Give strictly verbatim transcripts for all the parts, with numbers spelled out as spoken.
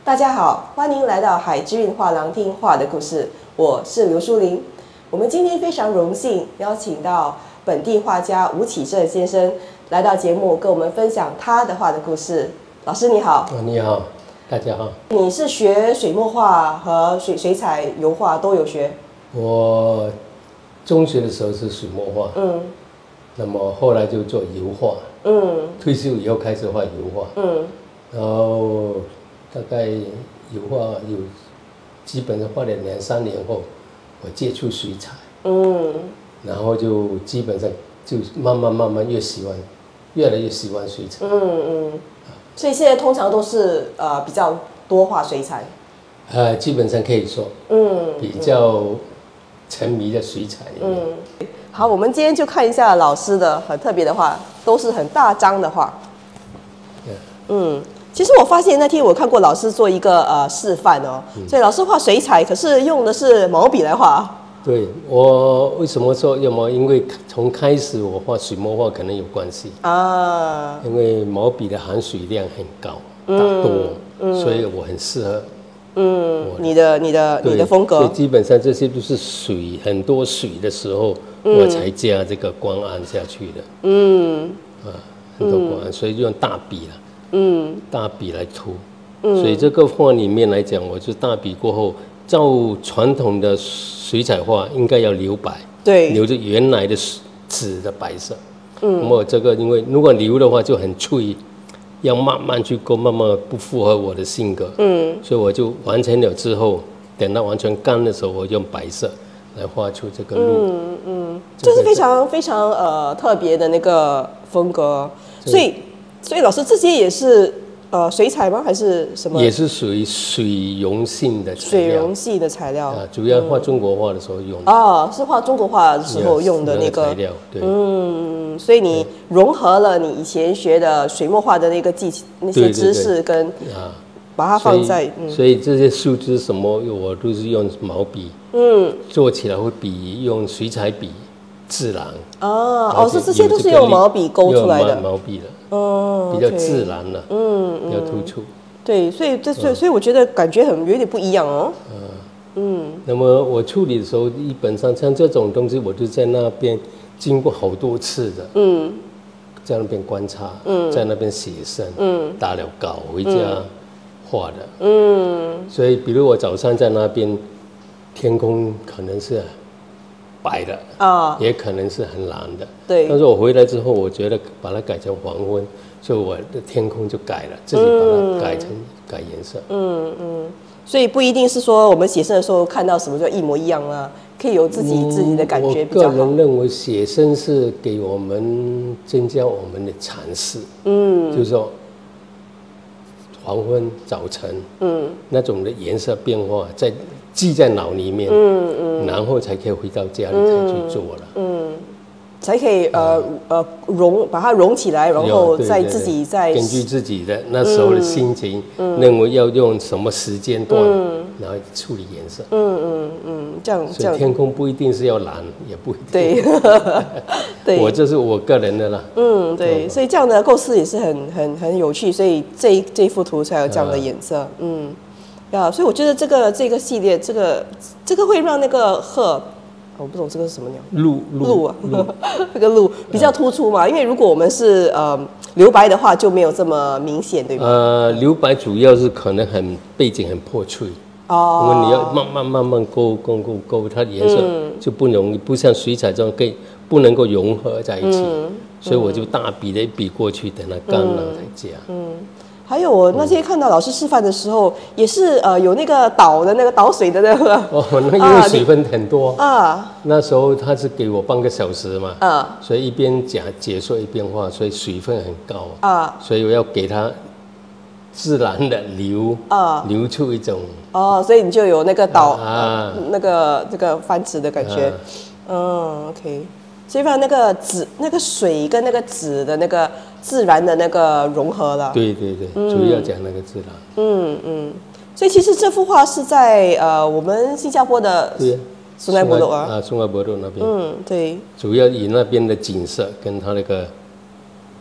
大家好，欢迎来到海之韵画廊听画的故事，我是刘淑玲。我们今天非常荣幸邀请到本地画家吴启正先生来到节目，跟我们分享他的画的故事。老师你好。 哦，你好，大家好。 你是学水墨画和水水彩油画都有学？ 我中学的时候是水墨画， 嗯， 那么后来就做油画， 嗯， 退休以后开始画油画， 嗯， 然后大概油画有基本上画了两三年后，我接触水彩， 嗯， 然后就基本上就慢慢慢慢越喜欢，越来越喜欢水彩， 嗯嗯，所以现在通常都是呃比较多画水彩， 呃，基本上可以说， 嗯， 比较沉迷在水彩里面。 嗯，好，我们今天就看一下老师的很特别的画，都是很大张的画。嗯，其实我发现那天我看过老师做一个呃示范哦，嗯、所以老师画水彩，可是用的是毛笔来画。对， 我为什么说用毛？因为从开始我画水墨画可能有关系啊，因为毛笔的含水量很高，大多，嗯、所以我很适合。 嗯，你的你的你的风格， 所以基本上这些都是水很多水的时候，嗯、我才加这个光暗下去的。嗯，啊，很多光暗，嗯、所以用大笔了。嗯，大笔来涂。嗯，所以这个画里面来讲，我就大笔过后，照传统的水彩画应该要留白，对，留着原来的纸的白色。嗯，那么这个因为如果留的话就很脆。要慢慢去勾，慢慢不符合我的性格，嗯，所以我就完成了之后，等到完全干的时候，我用白色来画出这个路， 嗯嗯，这是非常非常呃特别的那个风格，所以所以老师这些也是呃水彩吗？还是什么？ 也是属于水溶性的材料， 水溶性的材料啊， 主要画中国画的时候用的哦，是画中国画的时候用的那个材料，对， 嗯。所以你融合了你以前学的水墨画的那个技那些知识，跟啊，把它放在， 嗯、所以这些树枝什么我都是用毛笔，嗯，做起来会比用水彩笔自然。 哦哦，是这些都是用毛笔勾出来的， 毛笔的，哦，比较自然了，嗯，比较突出。 对，所以这所以所以我觉得感觉很有点不一样哦。嗯嗯，那么我处理的时候，基本上像这种东西，我就在那边。经过好多次的，嗯，在那边观察，嗯，在那边写生，嗯，打了稿回家画的，嗯，所以比如我早上在那边，天空可能是白的啊，也可能是很蓝的，对。但是我回来之后，我觉得把它改成黄昏，所以我的天空就改了，自己把它改成改颜色，嗯嗯。所以不一定是说我们写生的时候看到什么就一模一样啊。可以有自己、嗯、自己的感觉比较好。 我个人认为写生是给我们增加我们的尝试，嗯，就是说黄昏、早晨，嗯，那种的颜色变化在记在脑里面，嗯嗯，然后才可以回到家里才去做了，嗯， 才可以呃呃融把它融起来，然后再自己再根据自己的那时候的心情，嗯、认为要用什么时间段，嗯、然后处理颜色， 嗯嗯嗯，这样这样。 所以天空不一定是要蓝，也不一定。 对，对， 我这是我个人的啦。 嗯，对，所以这样的构思也是很很很有趣，所以这这一幅图才有这样的颜色，啊、嗯，呀，所以我觉得这个这个系列，这个这个会让那个鹤。我不懂这个是什么鸟， 鹿鹿啊，这个鹿比较突出嘛，因为如果我们是呃留白的话，就没有这么明显，对吧？ 呃，留白主要是可能很背景很破碎哦，因为你要慢慢慢慢勾勾勾勾，它颜色就不容易，不像水彩这样可以不能够融合在一起，嗯、所以我就大笔的一笔过去，等它干了才加。嗯。 还有我那天看到老师示范的时候，也是呃有那个倒的那个倒水的那个哦，那因为水分很多啊。那时候他是给我半个小时嘛，啊，所以一边讲解说一边画，所以水分很高啊，所以我要给它自然的流啊，流出一种哦，所以你就有那个倒啊那个这个翻纸的感觉，嗯 ，OK。所以把那个纸、那个水跟那个纸的那个自然的那个融合了。 对对对，嗯、主要讲那个自然。 嗯嗯，所以其实这幅画是在呃我们新加坡的苏乃博路啊， 啊苏乃博路那边。 嗯，对。 主要以那边的景色跟它那个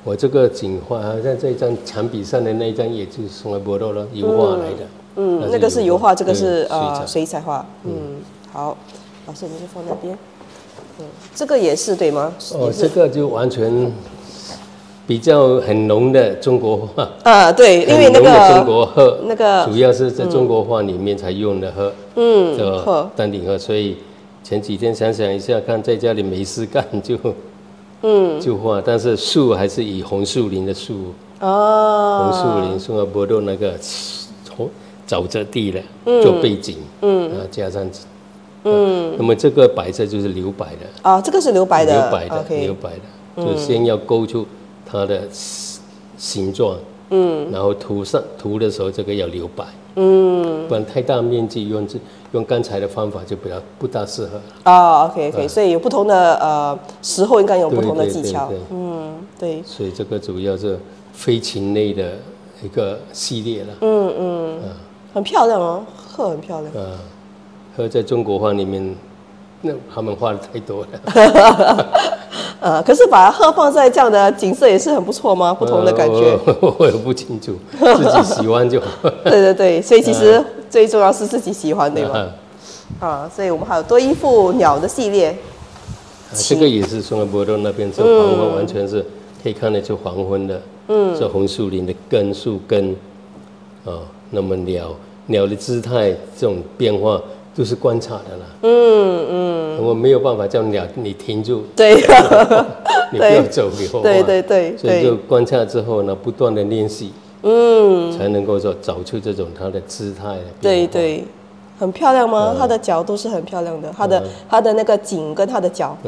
我这个景画，好像这张墙壁上的那一张，也就是松阿波罗了油画来的。 嗯， 那那个是油画，这个是呃水水彩画。嗯，好，老师我们就放那边。嗯，这个也是对吗？ 哦，这个就完全比较很浓的中国画。 啊，对，因为那个中国鹤， 那个主要是在中国画里面才用的鹤。嗯，鹤，丹顶鹤。所以前几天想想一下，看在家里没事干就。嗯，就画，但是树还是以红树林的树哦，红树林，松阿波罗那个红沼泽地的、嗯、做背景，嗯，然后加上，嗯，那么这个白色就是留白的啊，这个是留白的， 留白的， okay, 留白的，嗯、就先要勾出它的形状，嗯，然后涂上涂的时候这个要留白，嗯，不然太大面积用这。用刚才的方法就比较不大适合啊。OK OK，、嗯、所以有不同的呃时候应该有不同的技巧。对对对对嗯，对。 所以这个主要是飞禽类的一个系列了。嗯嗯。啊， 很漂亮哦，鹤很漂亮。 啊，鹤在中国画里面，那他们画的太多了。 呃，可是把鹤放在这样的景色也是很不错吗？不同的感觉。 呃、我, 我也不清楚，自己喜欢就好。 对对对，所以其实最重要是自己喜欢，对吗？啊, 啊，所以我们还有多一副鸟的系列。 啊、这个也是松阿波罗那边这黄昏，完全是可以看得出黄昏的。嗯，这红树林的根树根，啊，那么鸟鸟的姿态这种变化。都是观察的啦，嗯嗯，我没有办法叫鸟你停住， 对， 你不要走以后， 对对对， 所以就观察之后呢，不断的练习，嗯，才能够说找出这种它的姿态。 对对，很漂亮吗？它的脚都是很漂亮的，它的它的那个颈跟它的脚。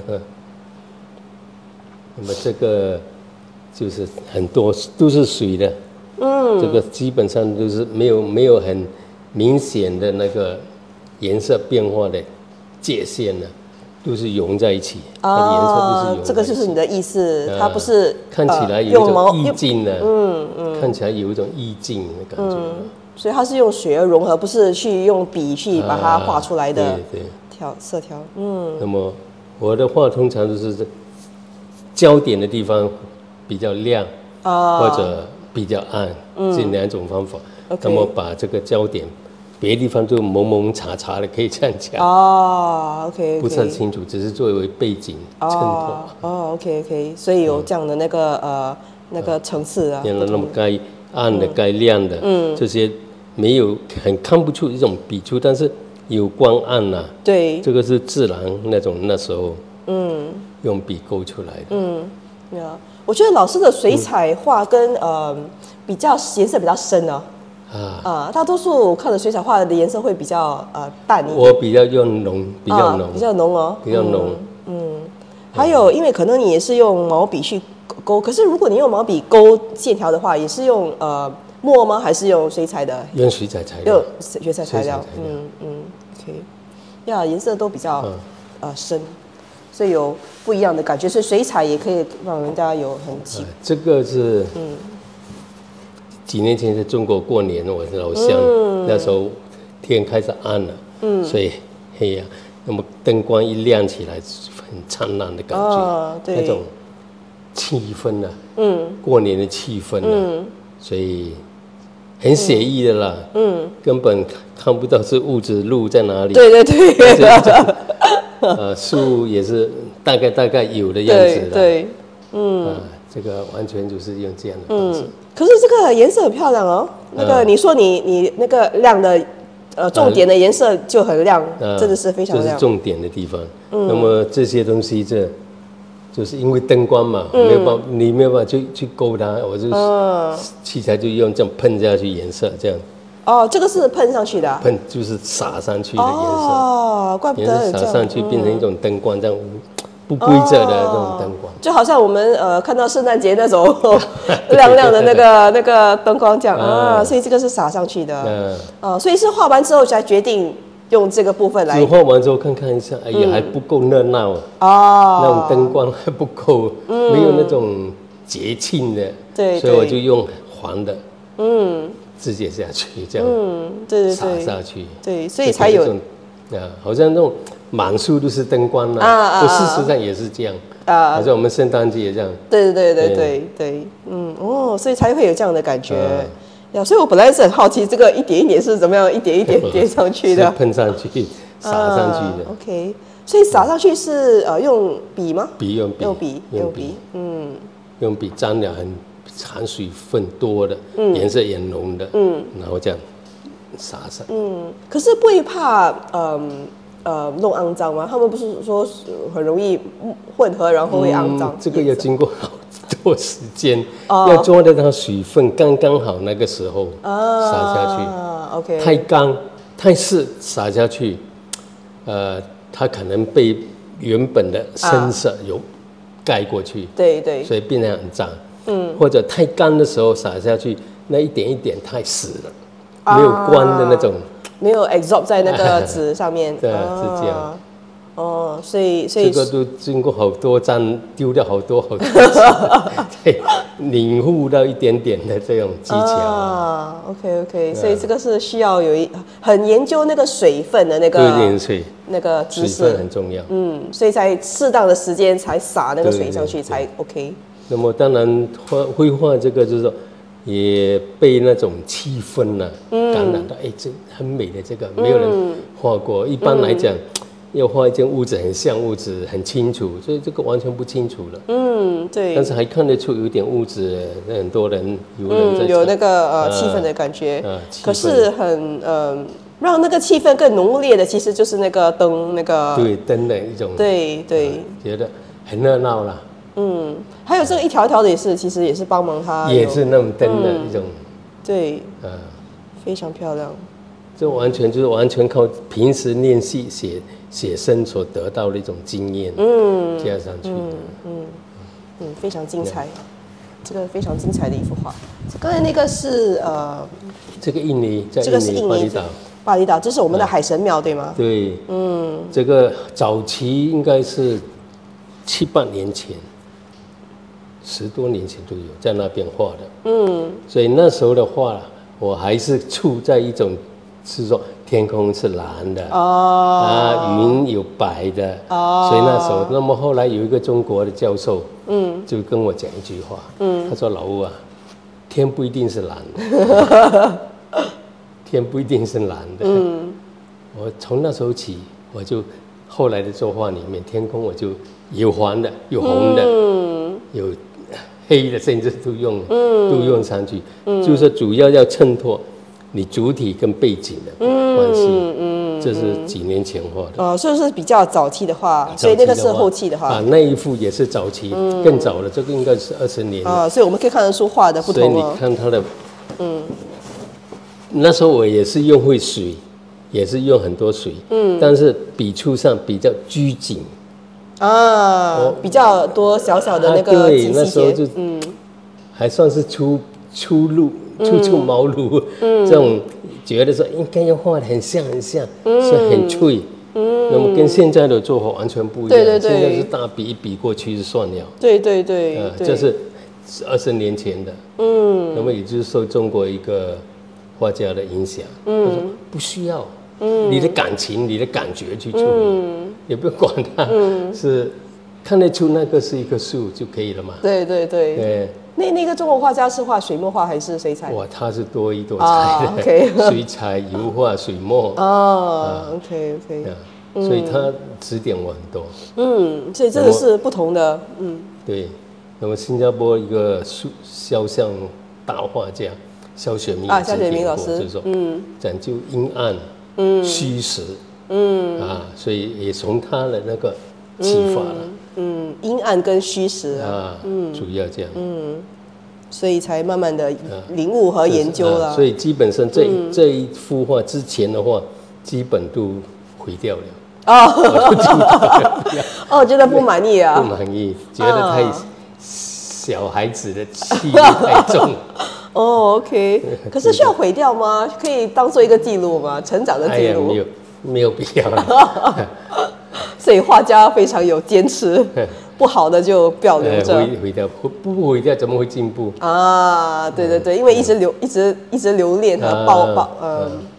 那么这个就是很多都是水的，嗯，这个基本上都是没有没有很明显的那个。颜色变化的界限呢，都是融在一起。它的颜色都是融在一起。 这个就是你的意思，它不是看起来有一种意境呢。嗯嗯，看起来有一种意境的感觉。嗯， 所以它是用水而融合，不是去用笔去把它画出来的。对对，条色条。嗯。 那么我的画通常都是焦点的地方比较亮，或者比较暗，这两种方法。那么把这个焦点。别的地方就蒙蒙查查的，可以这样讲。 哦 ，OK， 不是很清楚，只是作为背景衬托。 哦 ，OK OK， 所以有这样的那个呃那个层次啊。 原来那么该暗的、该亮的，嗯，这些没有很看不出一种笔触，但是有光暗呐。 对， 这个是自然那种那时候，嗯，用笔勾出来的。嗯， 呀，我觉得老师的水彩画跟呃比较颜色比较深呢。啊, 啊，大多数看的水彩画的颜色会比较呃淡一点。 我比较用浓，比较浓、啊， 比较浓哦， 比较浓。 嗯，嗯还有，因为可能你也是用毛笔去勾，可是如果你用毛笔勾线条的话，也是用呃墨吗？还是用水彩的？ 用水彩材料。 用水彩材料。嗯嗯 ，OK， 呀，颜色都比较、嗯、呃深，所以有不一样的感觉。所以水彩也可以让人家有很奇、 呃。这个是嗯。几年前在中国过年，我的老乡、嗯、那时候天开始暗了，嗯，所以黑呀、啊，那么灯光一亮起来，很灿烂的感觉，哦、那种气氛啊，嗯，过年的气氛啊，嗯、所以很写意的啦，嗯，根本看不到是屋子路在哪里， 对对对， 呃，树也是大概大概有的样子的， 对，对嗯、 呃，这个完全就是用这样的方式。嗯可是这个颜色很漂亮哦，那个你说你你那个亮的，呃，重点的颜色就很亮，呃、真的是非常亮。 这是重点的地方。嗯、那么这些东西这，就是因为灯光嘛，嗯、没有办法，你没有办法去去勾它，我就、嗯、器材就用这样喷下去颜色这样。 哦，这个是喷上去的、啊。 喷就是洒上去的颜色。 哦，怪不得颜色洒上去变成一种灯光这样。不规则的这种灯光， 就好像我们呃看到圣诞节那种亮亮的那个那个灯光这样啊，所以这个是洒上去的，嗯，呃，所以是画完之后才决定用这个部分来。 画完之后看看一下，哎呀，还不够热闹哦，那种灯光还不够，没有那种节庆的，对，所以我就用黄的，嗯，直接下去这样，嗯，对对对，洒下去， 对，所以才有。 啊，好像那种满树都是灯光了、 啊啊不事实上也是这样啊好像我们圣诞节也这样。 对对对对对对，嗯哦，所以才会有这样的感觉。呀，所以我本来是很好奇，这个一点一点是怎么样一点一点叠上去的， 喷上去、撒上去的。 啊、OK， 所以撒上去是呃用笔吗？ 笔用笔用笔用笔，嗯， 用笔沾了很含水分多的，嗯、颜色也浓的，嗯，然后这样撒上。嗯， 可是不会怕嗯呃弄肮脏吗？他们不是说很容易混合，然后会肮脏、 嗯？这个要经过好多时间，哦、要抓得到水分刚刚好那个时候撒下去。 啊 OK， 太干太湿撒下去，呃，它可能被原本的深色有盖过去，啊、 对对， 所以变得很脏。嗯，或者太干的时候撒下去，那一点一点太死了，啊、没有关的那种， 没有 absorb 在那个纸上面。 对，啊、是这样。 哦，所以所以这个都经过好多张，丢掉好多好多才领悟到一点点的这种技巧啊。OK OK， 所以这个是需要有一很研究那个水分的那个对水那个知识， 水分很重要。 嗯，所以在适当的时间才撒那个水上去才 OK。 那么当然画绘画这个就是说。也被那种气氛呢、啊嗯、感染到，哎，这很美的这个，没有人画过。嗯、一般来讲，嗯、要画一间屋子很像屋子，很清楚，所以这个完全不清楚了。 嗯，对。 但是还看得出有点屋子，很多人有人在、 嗯、有那个呃气氛的感觉。啊、可是很呃让那个气氛更浓烈的，其实就是那个灯，那个对灯的一种。对对、呃，觉得很热闹啦。 嗯，还有这个一条一条的也是，其实也是帮忙他， 也是那种灯的一种，嗯、 对，啊，非常漂亮。 这完全就是完全靠平时练习写写生所得到的一种经验，嗯，加上去的， 嗯嗯嗯，非常精彩，这个非常精彩的一幅画。刚才那个是呃， 这个印尼在这个是印尼巴厘岛， 巴厘岛，这是我们的海神庙，对吗？ 对，嗯，这个早期应该是七八年前。十多年前都有在那边画的，嗯，所以那时候的画，我还是处在一种是说天空是蓝的，哦，啊，云有白的，哦，所以那时候，那么后来有一个中国的教授，嗯，就跟我讲一句话，嗯，他说老吴啊，天不一定是蓝的，天不一定是蓝的，嗯，我从那时候起，我就后来的作画里面，天空我就有黄的，有红的，嗯，有。黑的甚至都用，嗯、都用上去，嗯、就是主要要衬托你主体跟背景的关系。嗯嗯、这是几年前画的。 哦，所以是比较早期的画，所以那个是后期的画。 啊，那一幅也是早期，嗯、更早了，这个应该是二十年。 啊，所以我们可以看得出画的不同、哦。 所以你看它的，嗯，那时候我也是用会水，也是用很多水，嗯，但是笔触上比较拘谨。 啊，哦、比较多小小的那个、 啊、对，那时候就嗯，还算是初初入初出茅庐，嗯，这种觉得说应该要画的很像很像，嗯，所以很脆，嗯，那么跟现在的做法完全不一样，对对对，现在是大笔一笔过去就算了， 对对对， 呃，这是二十年前的，嗯，那么也就是受中国一个画家的影响，嗯，他说不需要。嗯，你的感情、你的感觉去处理，嗯、也不用管它，嗯、是看得出那个是一棵树就可以了嘛？ 对对对。对，那那个中国画家是画水墨画还是水彩？ 哇，他是多艺多才的，啊 okay、水彩、油画、水墨。 哦、啊、，OK OK。 嗯、所以他指点我很多。 嗯，所以这个是不同的。嗯， 对。那么新加坡一个肖像大画家肖雪明啊，肖雪明老师就是说，嗯，讲究阴暗。嗯，虚实，嗯啊，所以也从他的那个启发了， 嗯，阴暗跟虚实啊，嗯，主要这样，嗯， 所以才慢慢的领悟和研究了。 啊、所以基本上这、嗯、这一幅画之前的话，基本都毁掉了。 哦，哦，觉得不满意啊？ 不满意，觉得太小孩子的气太重。 哦、oh, ，OK， 可是需要毁掉吗？可以当做一个记录吗？成长的记录、 哎、没有，没有必要。 所以画家非常有坚持，不好的就不要留着。 毁毁掉，不不毁掉怎么会进步啊？对对对，因为一直留，一直一直留恋和抱抱，嗯，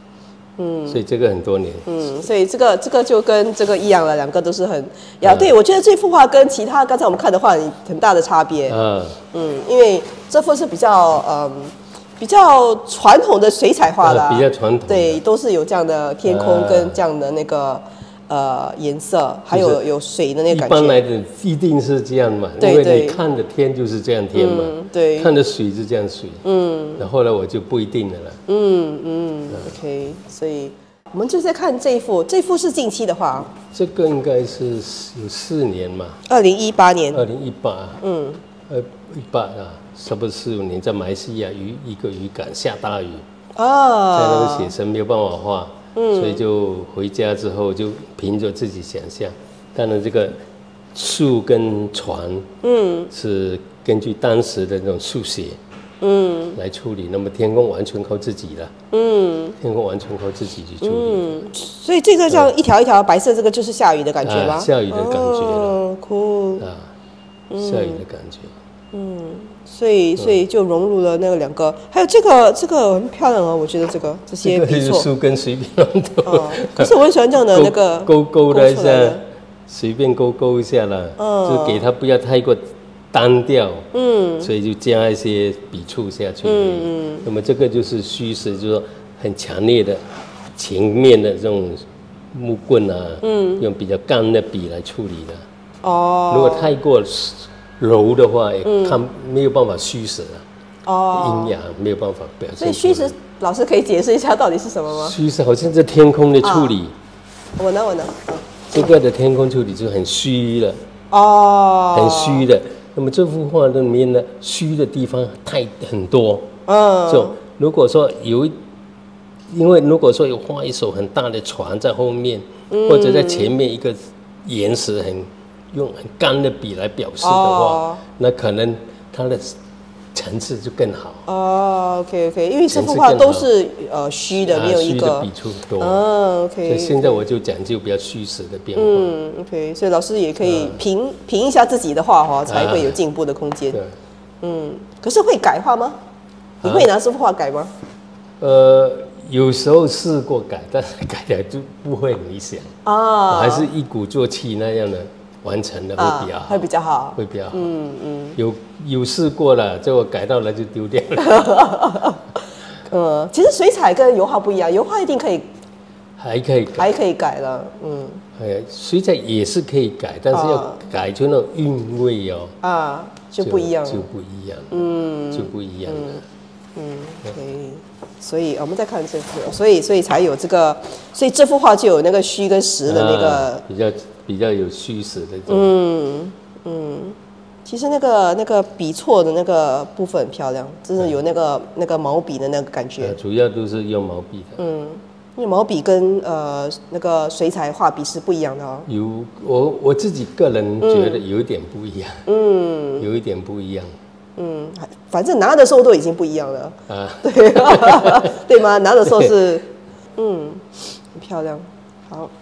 嗯，所以这个很多年， 嗯，所以这个这个就跟这个一样了，两个都是很呀。嗯、对，我觉得这幅画跟其他刚才我们看的画有很大的差别。嗯嗯，因为这幅是比较嗯比较传统的水彩画啦、 啊，比较传统， 对，都是有这样的天空跟这样的那个。呃，颜色还有有水的那个感觉。 一般来的一定是这样嘛， 对对， 因为你看的天就是这样天嘛， 嗯、对， 看的水是这样水。嗯，那后来我就不一定了啦。 嗯嗯 ，OK， 所以我们就在看这一幅，这幅是近期的画。 这个应该是有四年嘛。 二零一八年。 二零一八。嗯。呃，一八啊，差不多四五年，在马来西亚渔一个渔港下大雨。哦。在那个写生没有办法画。嗯，所以就回家之后就凭着自己想象，当然这个树跟船，嗯，是根据当时的那种速写，嗯，来处理。那么天空完全靠自己了，嗯，天空完全靠自己去处理。嗯， 所以这个像一条一条白色，这个就是下雨的感觉吗？ 啊、下雨的感觉了， 哦，酷啊，下雨的感觉。 嗯，所以所以就融入了那个两个，还有这个这个很漂亮哦，我觉得这个这些笔触，树根随便乱涂。 哦，可是我很喜欢这样的那个勾勾的一下，随便勾勾一下啦，嗯，就给它不要太过单调，嗯，所以就加一些笔触下去，嗯嗯。那么这个就是虚实，就是说很强烈的前面的这种木棍啊，嗯，用比较干的笔来处理的。哦，如果太过柔的话，也看没有办法虚实了。哦，阴阳没有办法表现。 所以虚实，老师可以解释一下到底是什么吗？ 虚实好像是天空的处理。 啊、我呢，我呢。 这个的天空处理就很虚了。 哦。 很虚的。那么这幅画里面呢，虚的地方太很多。嗯。就如果说有，因为如果说有画一艘很大的船在后面，嗯、或者在前面一个岩石很。用很干的笔来表示的话， oh. 那可能它的层次就更好。 哦、oh, ，OK OK， 因为这幅画都是呃虚的，没有一个虚的笔触多。 嗯、oh, ，OK。 所以现在我就讲究比较虚实的变化。 嗯 ，OK， 所以老师也可以评评、uh. 一下自己的画哈，才会有进步的空间。对、uh. 嗯，可是会改画吗？你会拿这幅画改吗？ Uh. 呃。有时候试过改，但是改的就不会很理想啊，还是一鼓作气那样的完成的会比较好， 啊、会比较好， 会比较好。 嗯嗯， 有有试过了，结果改到了就丢掉了。 呃，其实水彩跟油画不一样，油画一定可以， 还可以改， 还可以改了。嗯， 哎，水彩也是可以改，但是要改出那种韵味哦。 啊，就不一样了， 就不一样，嗯，就不一样了。 嗯，可以。所以我们再看这幅，所以所以才有这个，所以这幅画就有那个虚跟实的那个、 啊、比较比较有虚实的这种。 嗯嗯，其实那个那个笔错的那个部分很漂亮，真的有那个、嗯、那个毛笔的那个感觉。 啊、主要都是用毛笔的。 嗯，因为毛笔跟呃那个水彩画笔是不一样的哦。 有我我自己个人觉得有一点不一样。嗯，有一点不一样。 嗯，反正拿的时候都已经不一样了啊，对，对吗？拿的时候是，嗯，很漂亮，好，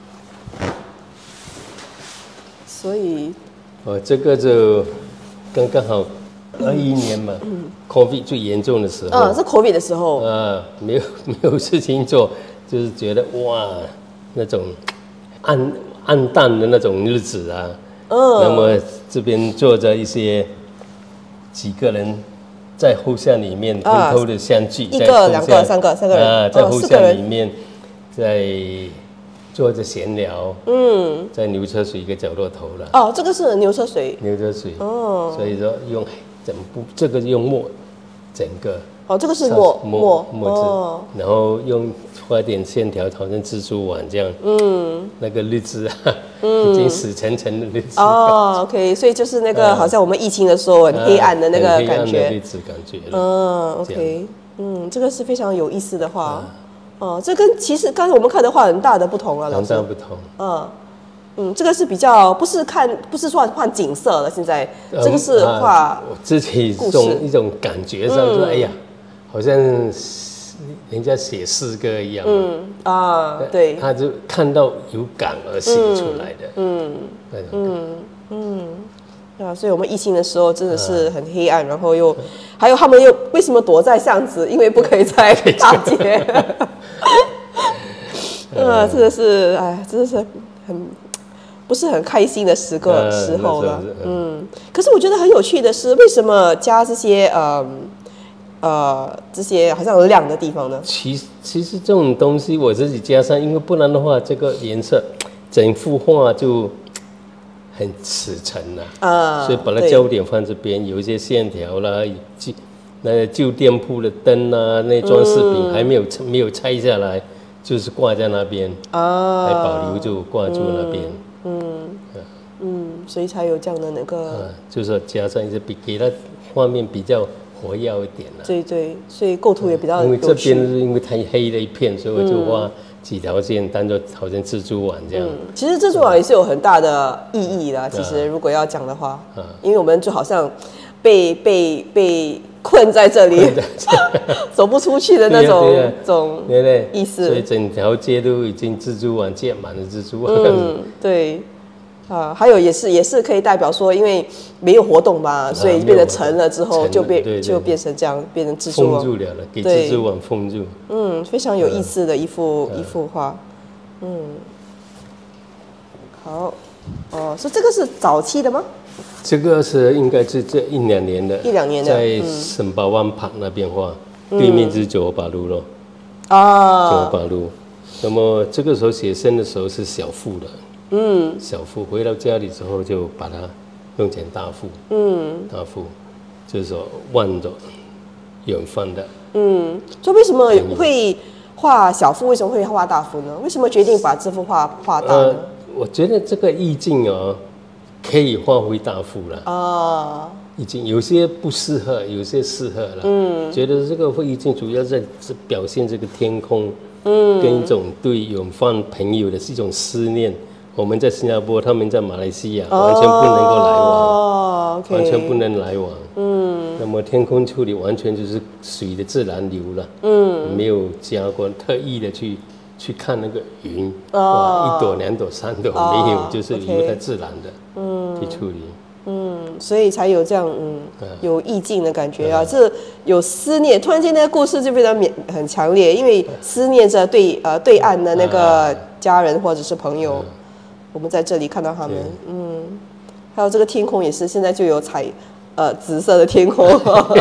所以， 哦，这个就刚刚好，二一年嘛，嗯 ，COVID 最严重的时候， 啊，是 COVID 的时候， 啊，没有没有事情做，就是觉得哇，那种暗暗淡的那种日子啊，嗯，那么这边做着一些。几个人在后巷里面偷偷的相聚， 一个、两个、三个、三个人啊，在后巷里面在坐着闲聊。嗯，在牛车水一个角落头了。 哦，这个是牛车水。 牛车水。哦，所以说用整部这个用墨，整个。 哦，这个是墨墨墨汁，哦、然后用画点线条，好像蜘蛛网这样。嗯，那个日子啊，嗯、已经死沉沉的日子。 哦 ，OK， 所以就是那个、嗯、好像我们疫情的时候很黑暗的那个感觉。 很黑暗的日子感觉。 嗯 ，OK， 嗯，这个是非常有意思的画。哦、嗯，这跟其实刚才我们看的画很大的不同啊， 很大不同。 嗯。嗯，这个是比较不是看，不是说画景色了，现在、嗯、这个是画我自己一种一种感觉上说，嗯、哎呀，好像人家写诗歌一样。嗯啊，对，他就看到有感而写出来的。嗯嗯嗯嗯，啊，所以我们疫情的时候真的是很黑暗，啊、然后又还有他们又为什么躲在巷子？因为不可以在大街。 呃，真的是，哎，真的是很不是很开心的时个、 呃、 时候了。 是嗯，可是我觉得很有趣的是，为什么加这些呃呃这些好像有亮的地方呢？ 其实其实这种东西我自己加上，因为不然的话，这个颜色整幅画就很死沉了啊，所以把它焦点放这边，有一些线条啦，旧那旧店铺的灯啊，那装饰品、嗯、还没有没有拆下来，就是挂在那边啊，还保留就挂住那边， 嗯嗯, 嗯，所以才有这样的那个，啊、 就是加上一些比给它画面比较活跃一点了。 对对，所以构图也比较有趣。 因为这边是因为太黑了一片，所以我就画几条线，当做好像蜘蛛网这样。嗯、 其实蜘蛛网也是有很大的意义的。其实如果要讲的话，啊、因为我们就好像被被被困在这里，走不出去的那种对、啊对啊、种对对意思。 所以整条街都已经蜘蛛网建满了蜘蛛网。 嗯，对。啊，还有也是也是可以代表说，因为没有活动嘛，所以变得沉了之后就变、啊、对对对就变成这样，变成蜘蛛网封住了了，给蜘蛛网封住。 嗯，非常有意思的一幅、嗯、一幅画。嗯，好，哦，所以这个是早期的吗？ 这个是应该是这一两年的， 一两年的， 在沈巴湾旁那边画，嗯、对面就是九和八路咯。 啊， 九和八路。那么这个时候写生的时候是小幅的。嗯，小幅回到家里之后就把它用成大幅，嗯，大幅就是说望着远方的， 嗯，所以为什么会画小幅？为什么会画大幅呢？为什么决定把这幅画画大呢？呃， 我觉得这个意境哦，可以发挥大幅了啊，意境有些不适合，有些适合了，嗯，觉得这个意境主要在表现这个天空，嗯，跟一种对远方朋友的是一种思念。我们在新加坡，他们在马来西亚，完全不能够来往， oh, okay. 完全不能来往。嗯，那么天空处理完全就是水的自然流了，嗯，没有加过特意的去去看那个云， oh. 哇，一朵、两朵、三朵、oh. 没有，就是由它自然的，嗯，去处理。 嗯，所以才有这样嗯有意境的感觉啊，这有思念，突然间那个故事就非常很强烈，因为思念着对呃对岸的那个家人或者是朋友。我们在这里看到他们，嗯，还有这个天空也是，现在就有彩，呃，紫色的天空，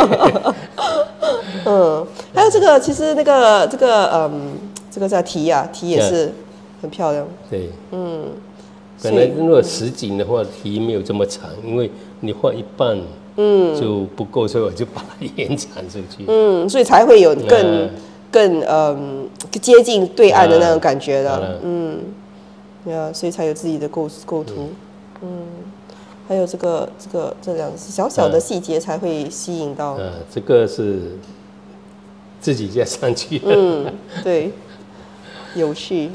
嗯，还有这个，其实那个这个，嗯，这个叫题啊，题也是很漂亮， 对，嗯，本来如果实景的话，题没有这么长，因为你画一半，嗯，就不够，所以我就把它延长出去，嗯， 所以才会有更、啊、更嗯接近对岸的那种感觉的，啊、嗯。Yeah, 所以才有自己的构构图，嗯，嗯还有这个这个这两小小的细节才会吸引到。 呃、啊，这个是自己加上去的。 嗯，对，有趣。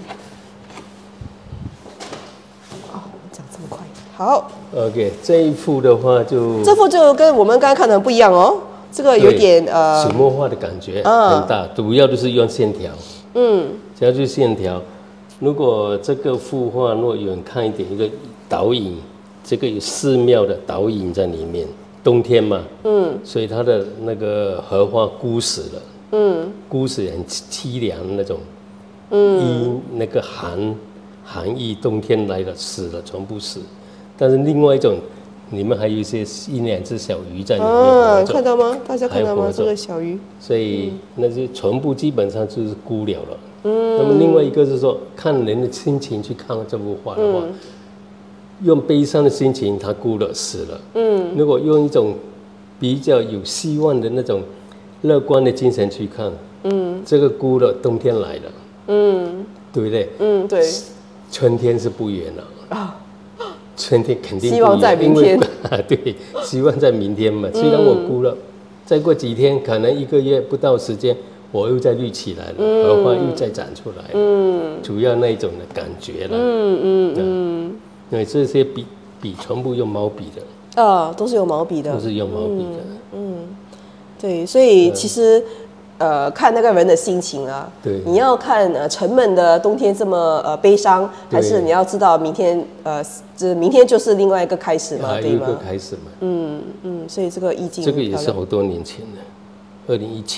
哦，讲这么快，好。 OK， 这一幅的话就这幅就跟我们刚才看的不一样哦，这个有点呃水墨画的感觉很大，嗯、主要就是用线条。嗯，主要就是线条。如果这个幅画若远看一点，一个倒影，这个有寺庙的倒影在里面。冬天嘛，嗯，所以它的那个荷花枯死了，嗯，枯死很凄凉那种，嗯，阴那个寒寒意，冬天来了死了，全部死。但是另外一种，里面还有一些一两只小鱼在里面， 啊，看到吗？大家看到吗？这个小鱼， 所以那些全部基本上就是枯了了。嗯，那么另外一个是说，看人的心情去看这幅画的话，嗯、用悲伤的心情，他枯了死了。嗯，如果用一种比较有希望的那种乐观的精神去看，嗯，这个枯了，冬天来了，嗯，对不对？嗯， 对， 春天是不远了啊，春天肯定不远， 希望在明天， 对，希望在明天嘛。虽然我枯了，再过几天，可能一个月不到时间。我又再绿起来了，荷花又再长出来了，嗯，主要那一种的感觉了，嗯嗯嗯，因为这些笔笔全部用毛笔的， 啊，都是用毛笔的， 都是用毛笔的， 嗯，嗯对，所以其实呃看那个人的心情啊，对，你要看呃沉闷的冬天这么呃悲伤，还是你要知道明天呃这明天就是另外一个开始嘛，对吗？ 一个开始嘛， 嗯嗯，所以这个意境， 这个也是好多年前的，二零一七年。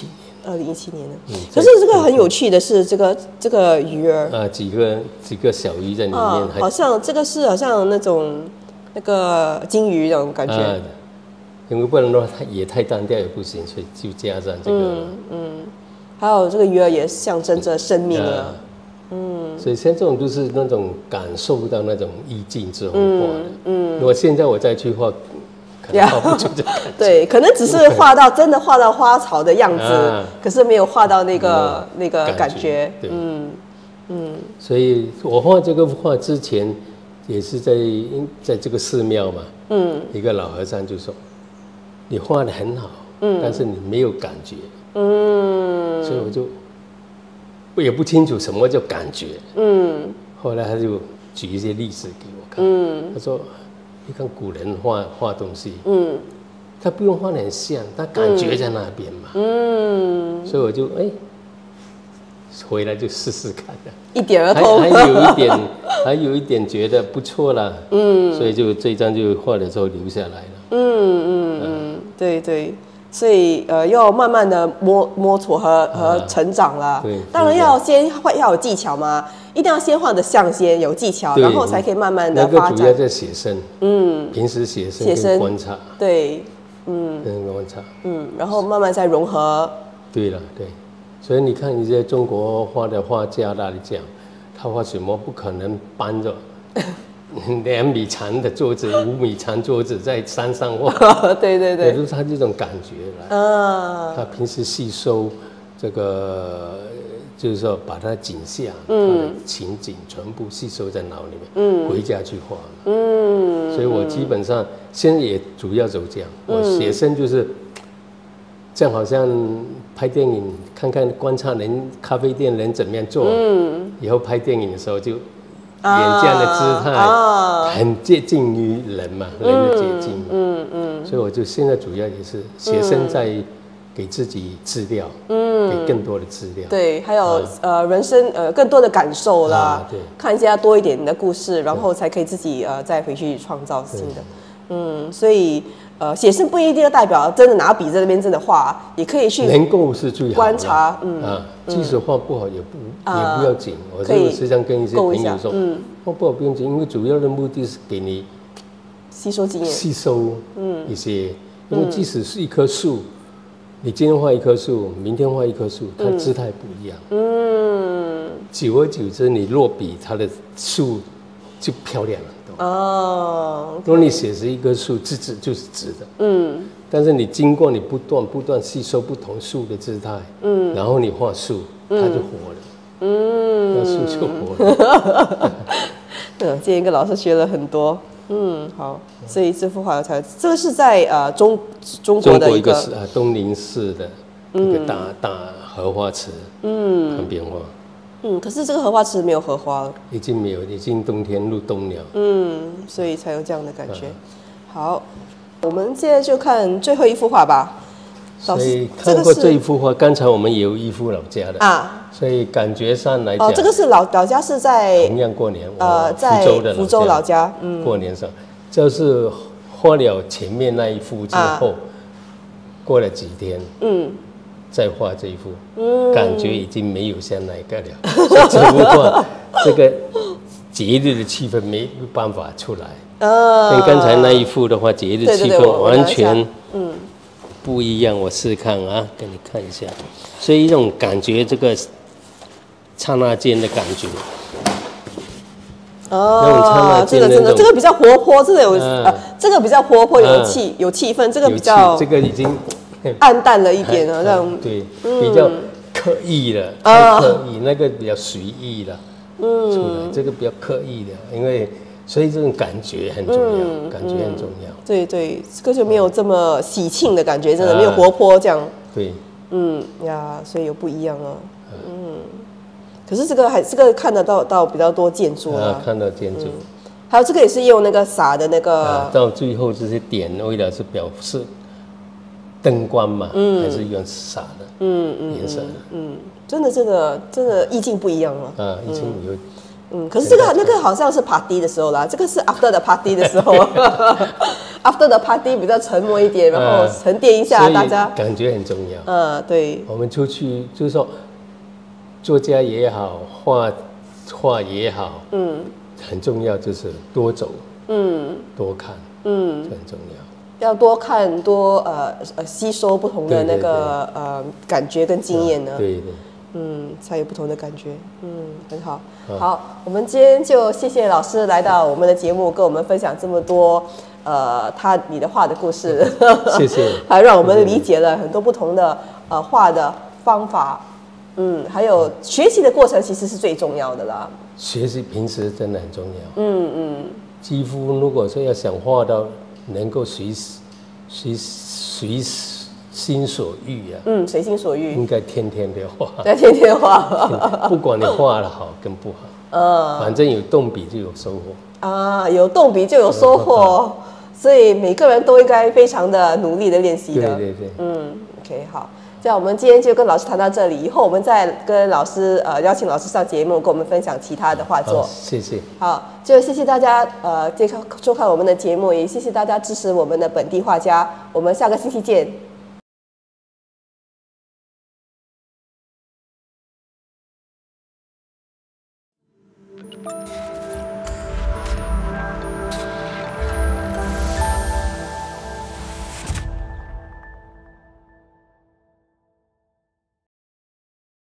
二零一七年的。嗯、可是这个很有趣的是，这个这个鱼儿啊，几个几个小鱼在里面，啊、 好像这个是好像那种那个金鱼那种感觉。啊、 因为不然的话，它也太单调也不行，所以就加上这个。嗯嗯，还有这个鱼儿也象征着生命了。啊嗯，所以像这种都是那种感受到那种意境之后画的。嗯，如果现在我再去画，可能画不出这感觉。 对，可能只是画到真的画到花草的样子，啊、可是没有画到那个、嗯、那个感觉。 对， 嗯嗯。 所以我画这个画之前，也是在在这个寺庙嘛。嗯。一个老和尚就说：“你画得很好，嗯，但是你没有感觉。”嗯。所以我就。我也不清楚什么叫感觉，嗯，后来他就举一些例子给我看，嗯，他说，你看古人画画东西，嗯，他不用画得很像，他感觉在那边嘛，嗯，所以我就哎，回来就试试看的， 一点而通， 还还有一点，还有一点觉得不错啦，嗯，所以就这张就画的时候留下来了， 嗯嗯嗯，对对。所以呃，要慢慢的摸摸索和和成长啦。对，当然要先画要有技巧嘛，一定要先画的像先有技巧，然后才可以慢慢的发展。 那个主要在写生，嗯，平时写生跟观察， 对，嗯， 跟观察， 嗯，然后慢慢再融合。 对了，对，所以你看一些中国画的画家来讲，他画什么不可能搬着。两米长的桌子，五米长桌子在山上画， 对对对， 也就是他这种感觉来。啊，他平时吸收这个，就是说把他景象、嗯、他的情景全部吸收在脑里面，嗯，回家去画。嗯，所以我基本上现在也主要走这样，嗯、我写生就是这样，好像拍电影，看看观察人咖啡店人怎么样做，嗯，以后拍电影的时候就。演这样的姿态，啊、很接近于人嘛，嗯、人的接近嘛，嗯嗯，所以我就现在主要也是写生在给自己资料，嗯，给更多的资料， 对，还有、啊、呃人生呃更多的感受啦，啊、对，看一下多一点的故事，然后才可以自己呃再回去创造新的，嗯，所以。呃，写生不一定要代表真的拿笔在那边真的画，也可以去能够是最好观察，嗯啊，即使画不好也不、嗯、也不要紧。我就时常跟一些朋友说，嗯，画不好不用紧，因为主要的目的是给你吸收经验， 吸收嗯一些，因为即使是一棵树，你今天画一棵树，明天画一棵树，它姿态不一样，嗯，久而久之，你落笔，它的树就漂亮了。哦， okay、如果你写是一棵树，直直就是直的，嗯，但是你经过你不断不断吸收不同树的姿态，嗯，然后你画树，它就活了，嗯，那树就活了。 嗯，今天跟老师学了很多，嗯，好，所以这幅画才这个是在呃中中国的一个中国一个啊东宁市的一个大、嗯、大荷花池，嗯，旁边画。 嗯，可是这个荷花池没有荷花了， 已经没有，已经冬天入冬了。 嗯，所以才有这样的感觉。嗯、好，我们现在就看最后一幅画吧。 所以看过这一幅画，刚才我们也有一幅老家的啊，所以感觉上来讲， 哦，这个是老老家是在同样过年， 呃，在福州的福州老家，嗯， 过年上，这是画了前面那一幅之后，啊、过了几天，嗯。再画这一幅，嗯、感觉已经没有像那个了。所以这幅画，这个节日的气氛没办法出来。呃，跟刚才那一幅的话，节日气氛完全不一样。我试试看啊，给你看一下。所以一种感觉，这个刹那间的感觉。 哦，这个真的，这个比较活泼，这个有呃，这个比较活泼，有气有气氛，这个比较这个已经。 暗淡了一点啊，这样对，比较刻意了，太刻意，那个比较随意了，嗯，出来这个比较刻意的，因为所以这种感觉很重要，感觉很重要。 对对，这个就没有这么喜庆的感觉，真的没有活泼这样。 对， 嗯呀，所以有不一样啊，嗯。可是这个还这个看得到到比较多建筑啊， 看到建筑， 还有这个也是用那个撒的那个， 到最后这些点为了是表示。灯光嘛，嗯、还是用洒的，嗯嗯，颜色的， 嗯，真的真的真的意境不一样了， 啊，意境有， 嗯，可是这个那个好像是 party 的时候啦，这个是 after the party 的时候，after the party 比较沉默一点，然后沉淀一下，大家感觉很重要。 嗯，对。 我们出去就是说，作家也好，画画也好，嗯，很重要就是多走，嗯，多看，嗯，很重要。 要多看多呃呃吸收不同的那个呃感觉跟经验呢。 对对。 嗯，才有不同的感觉。嗯，很好。好，我们今天就谢谢老师来到我们的节目，跟我们分享这么多呃他你的画的故事。 谢谢。 还让我们理解了很多不同的呃画的方法。嗯，还有学习的过程其实是最重要的啦。 学习平时真的很重要。 嗯嗯。 几乎如果说要想画到能够随时随随时。心所欲啊， 嗯，随心所欲， 应该天天的画， 对，天天画， 不管你画的好跟不好，嗯，反正有动笔就有收获啊，有动笔就有收获，所以每个人都应该非常的努力的练习的， 对对对， 嗯 ，OK， 好，这样我们今天就跟老师谈到这里，以后我们再跟老师呃邀请老师上节目，跟我们分享其他的画作， 谢谢， 好，就谢谢大家呃接收看我们的节目，也谢谢大家支持我们的本地画家，我们下个星期见。